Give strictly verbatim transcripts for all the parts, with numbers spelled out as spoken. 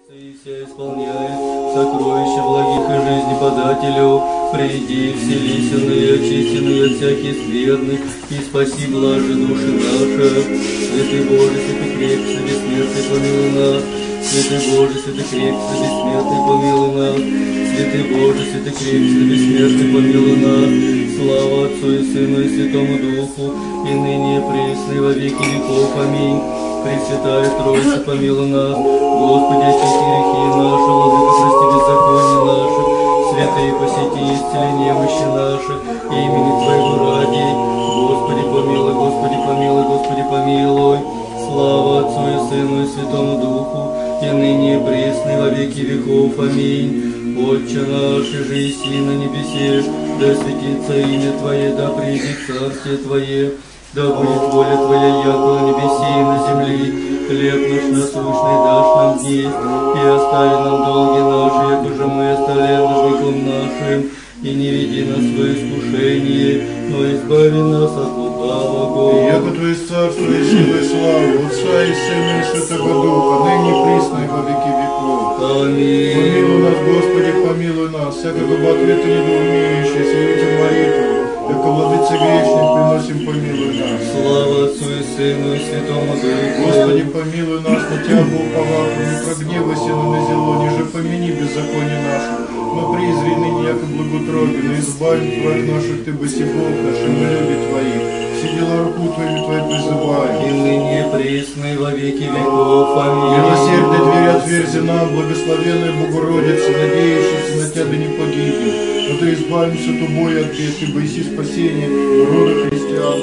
Ися исполняет сокровища благих и жизни подателю. Приди, вселись иные, очистенные от всяких скверных, и спаси блажи души наши. Святый Боже, святый крепкий, бессмертный, помилуй нас. Святый Боже, святый крепкий, бессмертный, помилуй нас. Святый Боже, святый крепкий, бессмертный, помилуй нас. Слава Отцу и Сыну и Святому Духу, и ныне и присно, и во веки веков. Аминь. Пресвятая Троица, помилуй нас. Господи, очисти грехи наши, владыка, прости беззаконие наши. Святые, посети исцели немощи наши, имени Твоего ради. Господи, помилуй, Господи, помилуй, Господи, помилуй. Слава Отцу и Сыну и Святому Духу, и ныне и присно, и во веки веков. Аминь. Отче наш, иже еси на небесе, да светится имя Твое, да придет царствие Твое, да будет воля Твоя, яко на небесе и на земле. Хлеб наш насущный дашь нам днесь, и остави нам долги наши, яко же мы оставляем должником нашим. И не веди нас в свое искушение, но избави нас от лукавого. И яко Твое царство и сила и слава, Отца и Сына и Святого Духа, ныне присно и во веки веков. Аминь. Помилуй нас, Господи, помилуй нас, всякого бы ответа недоумеющий, сверите молитву, яко владыце грешник приносим, помилуй нас. Слава Отцу и Сыну и Святому Духу. Господи, помилуй нас, на Тебя Бог поваку, не прогневайся на назело, ниже помяни беззаконие наше, но призри ныне, яко благоутробен, и избави Твоих наших, Ты баси Бог наш, и мы люби Твои, все дела руку Твою Твою призываем. И ныне присно и во веки веков. Аминь. Милосердная дверь отверзи нам, благословенная Богородица, надеющаяся на Тебя да не погибнет, но Ты избавимся от убоя от бед, и боиси спасения рода христиан.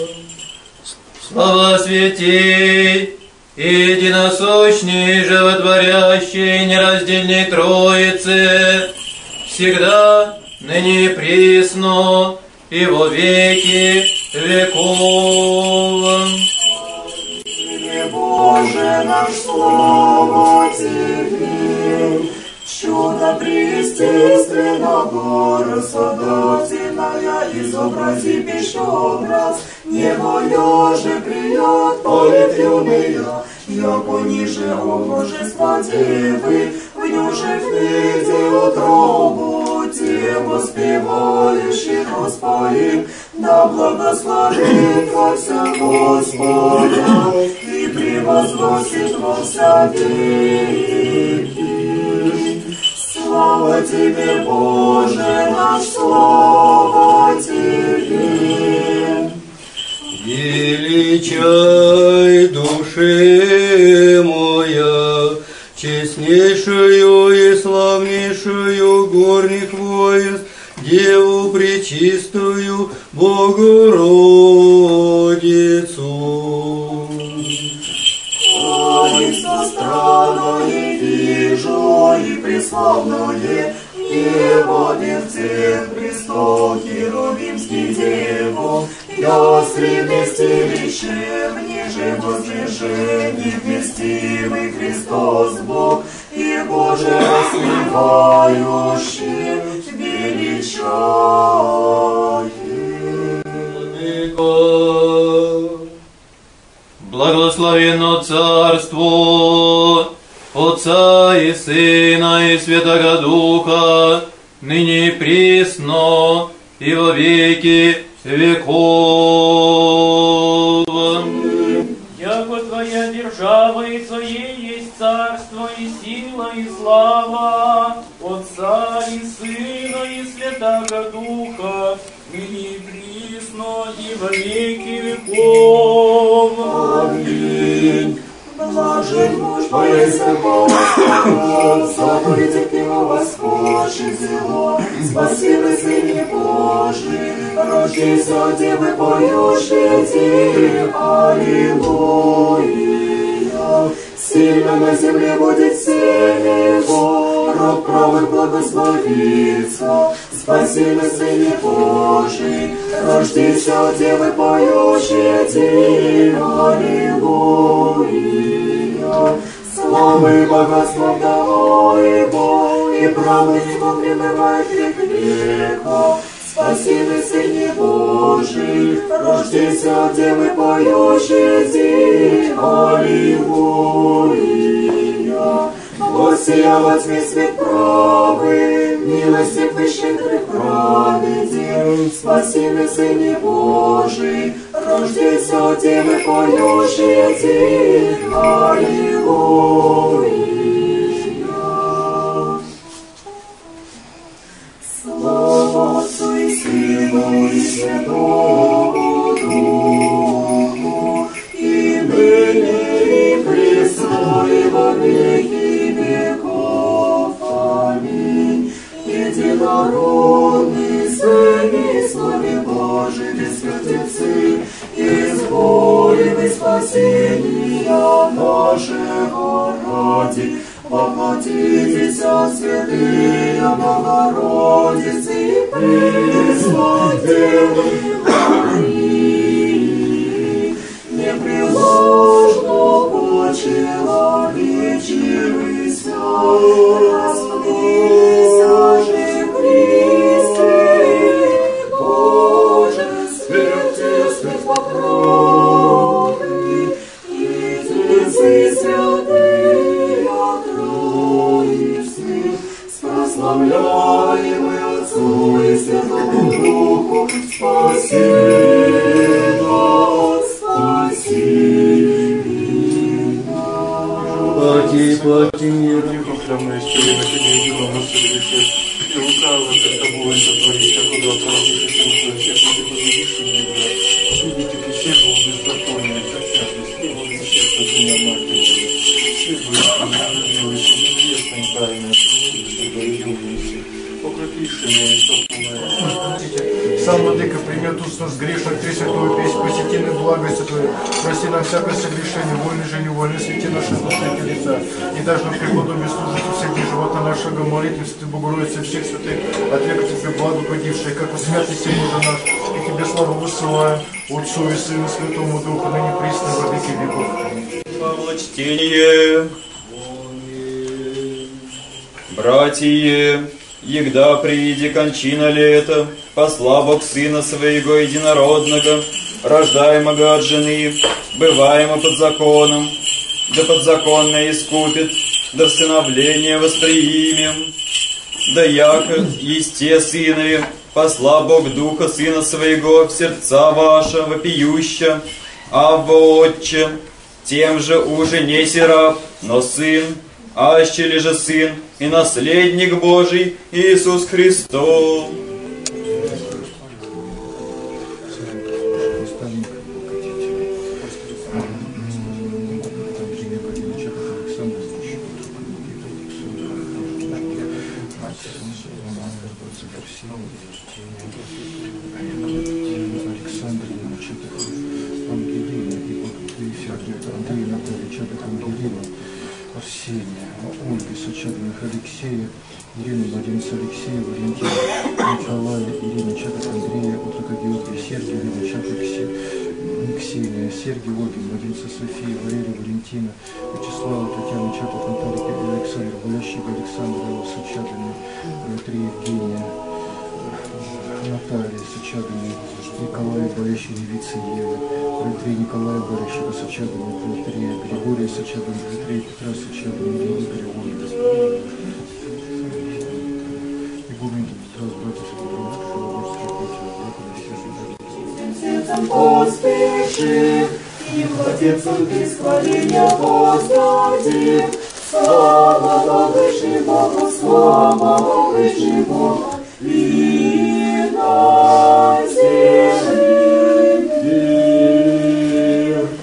Слава святей, единосущней, животворящей, нераздельной Троицы, всегда, ныне и присно, и во веки веков. Боже наш, слава Тебе, чудо преестественного, рассудительная, изобрази пищобраз, небо же прият, полет юная, яко ниже обожества Девы, в нюже впереди утробу, Те воспевающих Господи, да благословит во вся Господа, и превозносит во вся веки. Слава Тебе, Боже наш, слава Тебе. Величай, души моя, честнейшую и славнейшую горних войск, Деву пречистую Богородицу. Царица странное вижу и преславное, Небо вертеп престол херувимский Деву, ястреб вместилищем, ниже возвышений вместимый Христос Бог, и Боже распевающий величай. Благословенно Царство Отца и Сына и Святого Духа, ныне и присно, и во веки веков. Яко Твоя держава и Твое есть царство и сила и слава Отца и Сына и Святого Духа, ныне и присно, и во веки веков. Аминь. Блажен муж боится Господа, заповеди его восхожий зело, спасибо Сыне Божий, рождайся от Девы поющие Ти, аллилуйя. Сильно на земле будет семя его, род правых благословится, спасибо Сыне Божий, рождайся от Девы поющие Ти, аллилуйя. Славы и богатства вдовой его, и правда его пребывает век веков. Спасибо, Сыне Божий, рождайся от Девы поющие Ти, аллилуйя. Сия во тьме свет правый, милости и щедрый праведен, спаси меня, Сыне Божий, рождайся от Девы поющие Ти, Аллилуйя. Слава Отцу и Сыну и Святому Духу, и ныне и присно и во веки веков. Аминь. Единородный Сын и славе Божий, бессмертный, избавив и спасения нашего ради, воплотитесь святые Богородицы и Пресвятевы Марии, непреложно почеловечивайся, распнися же Христе, Боже, смерти смерть покровный, и Трицы святые Троицы, прославляемый Отцу и Святому Духу, спаси нас, спаси нас. Плати, плати мир. Прямая история на тебе единого нас совершит, и лукаво перед тобой сотворить, а куда пройдешь и сенсуешь, если ты победишь и не играть. Судите присягу беззакония, как святость, и вот сердце меня мартирия. Все будет делаешь небесной тайной, что говорил Иисус. Покрутишь меня и собственное. Сам Владыка примет уст нас грешных, три святую песнь, посети на благость Твою, прости нам всякое согрешение, вольный же невольный, свети наши слушатели лица, и даже на преподобие служить у всех дней живота нашего, молитвы Святой Богородицы всех святых, отвека Тебе благо погибшие, как у святости Божий наш, и Тебе славу высылаем, Отцу и Сыну Святому Духу, ныне присно во веки веков. Почтение, братья, егда прииди кончина лета, посла Бог Сына Своего Единородного, рождаемого от жены, бываемо под законом, да подзаконное искупит, да всыновление восприимем, да яко естественные, посла Бог Духа Сына Своего в сердца ваша вопиюща, Абба Отче, тем же уже не сираб, но сын, аще ли же сын и наследник Божий Иисус Христос. Алексея, Ирину, младенца Алексея, Валентина, Николая, Ирина, Чаток Андрея, Утрока Георгия, Сергия, Ирина, Чаток Ксения, Сергия, Ольги, младенца Софии, Валерия, Валентина, Вячеслава, Татьяна, Чаток Наталья, Александр, Болящик, Александр, его сочетанный, Дмитрий, Евгения, Наталья, сочетанный, Николай, Болящий, Девица Евы, Дмитрий, Николай, Болящий, сочетанный, Дмитрий, Григорий, сочетанный, Дмитрий, Петра, сочетанный, Игорь, Ольга. Сердцем поспеши, и младенцу бесхваления воздадим. Слава возвыши Богу, слава возвыши Богу, и на земле мир.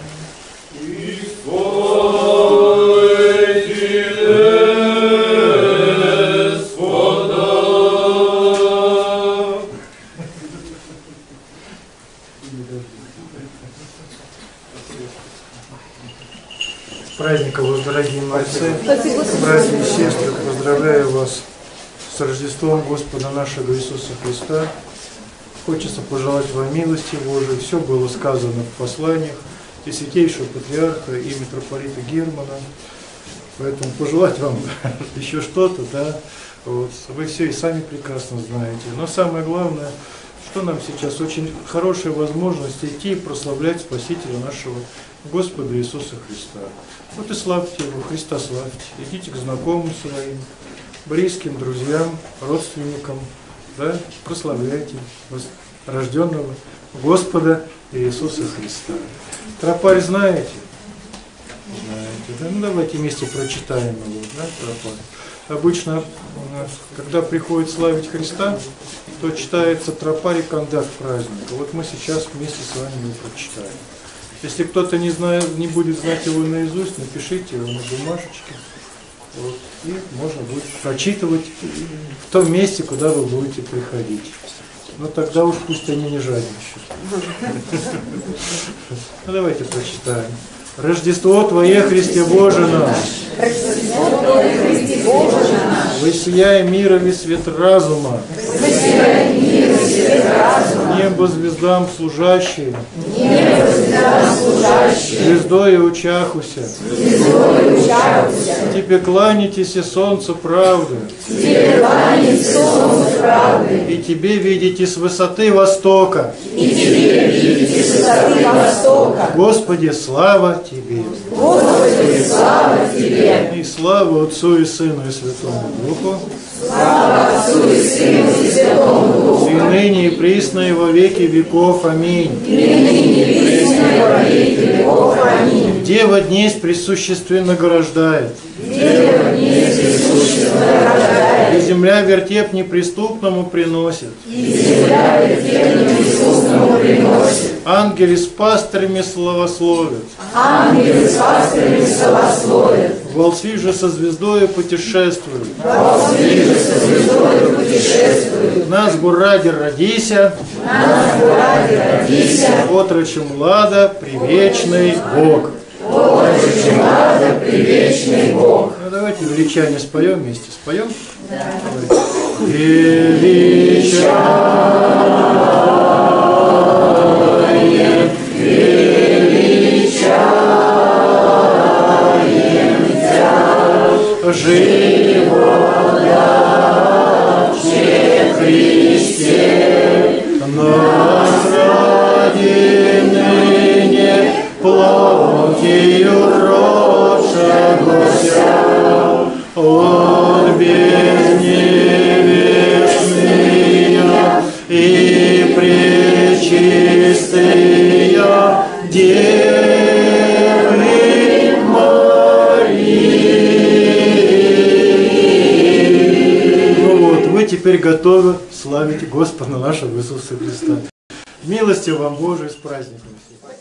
Праздника вас, дорогие отцы, братья и сестры, поздравляю вас с Рождеством Господа нашего Иисуса Христа. Хочется пожелать вам милости Божией. Все было сказано в посланиях и святейшего патриарха, и митрополита Германа. Поэтому пожелать вам еще что-то, да, вот. Вы все и сами прекрасно знаете. Но самое главное, что нам сейчас очень хорошая возможность идти и прославлять Спасителя нашего Господа Иисуса Христа. Вот и славьте Его, Христа славьте. Идите к знакомым своим, близким, друзьям, родственникам, да, прославляйте рожденного Господа Иисуса Христа. Тропарь знаете? Знаете, да? Ну давайте вместе прочитаем его, да, тропарь. Обычно, когда приходит славить Христа, то читается тропарь и кондак праздника. Вот мы сейчас вместе с вами его прочитаем. Если кто-то не знает, не будет знать его наизусть, напишите его на бумажечке. Вот, и можно будет прочитывать в том месте, куда вы будете приходить. Но тогда уж пусть они не жадничают. Ну давайте прочитаем. Рождество Твое, Христе Боже наш, воссияй миром и свет разума, небо звездам служащие, звездой учахуся, Тебе кланяйтесь и солнцу правды, и Тебе видите с высоты востока, Господи, слава Тебе! Господи, слава Тебе! И слава Отцу и Сыну и Святому Духу, Слава Отцу и Сыну и Святому Духу, и ныне и присно и во веки веков. Аминь. и ныне и присно и во веки веков. Аминь. Дева днесь присущественно награждает, Дева днесь присущественно награждает, и земля вертеп неприступному приносит, и земля вертеп неприступному приносит, ангели с пастырями славословят, ангелы с пастырями славословят, волхвы же со звездою путешествуют, волхвы же со звездою путешествуют, нас ради родися, нас ради родися, отрочем лада привечный Бог. отрочем лада привечный Бог. Ну давайте величание споем вместе, споем? Да. Величание, величаем Тя, животворче Христе, нас ради ныне плотью родшегося от безнебесная и пречистая Девы Марии. Ну вот, вы теперь готовы славить Господа нашего Иисуса Христа. Милости вам Божией, с праздником всех.